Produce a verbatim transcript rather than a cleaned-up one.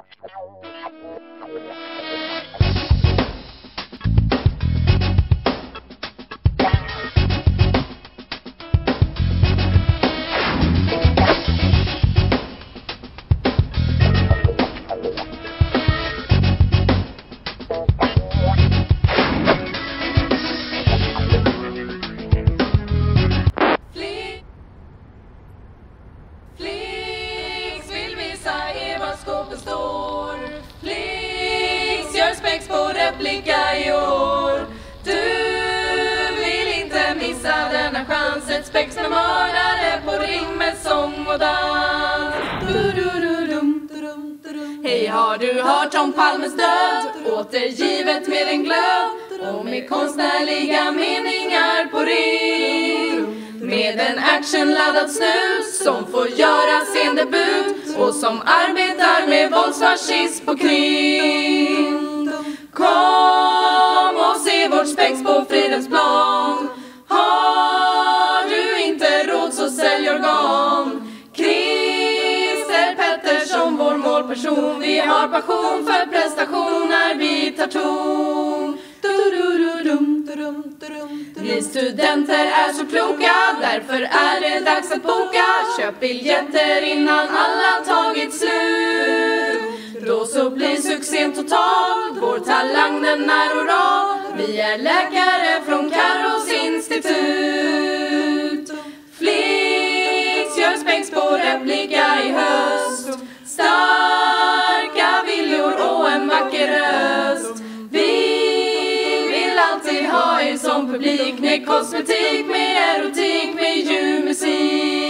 Blicka i år. Du vill inte missa denna chans. Ett spex med mördare på ring med sång och dans. Hej, har du hört om Palmes död? Återgivet med en glöd och med konstnärliga meningar på ring. Med en actionladdad snus som får göra sin debut och som arbetar med våldsfascism på kring. Kom och se vårt spex på Fridhemsplan. Har du inte råd så sälj organ. Christer Pettersson, vår målperson. Vi har passion för prestation när vi tar ton. Ni studenter är så kloka, därför är det dags att boka. Köp biljetter innan alla tagit slut. Då så blir succén total. Vår talang den är oral. Vi är läkare från Karos institut. Flix gör spex på replika i höst. Starka viljor och en vacker röst. Vi vill alltid ha er som publik. Med kosmetik, med erotik, med ljudmusik.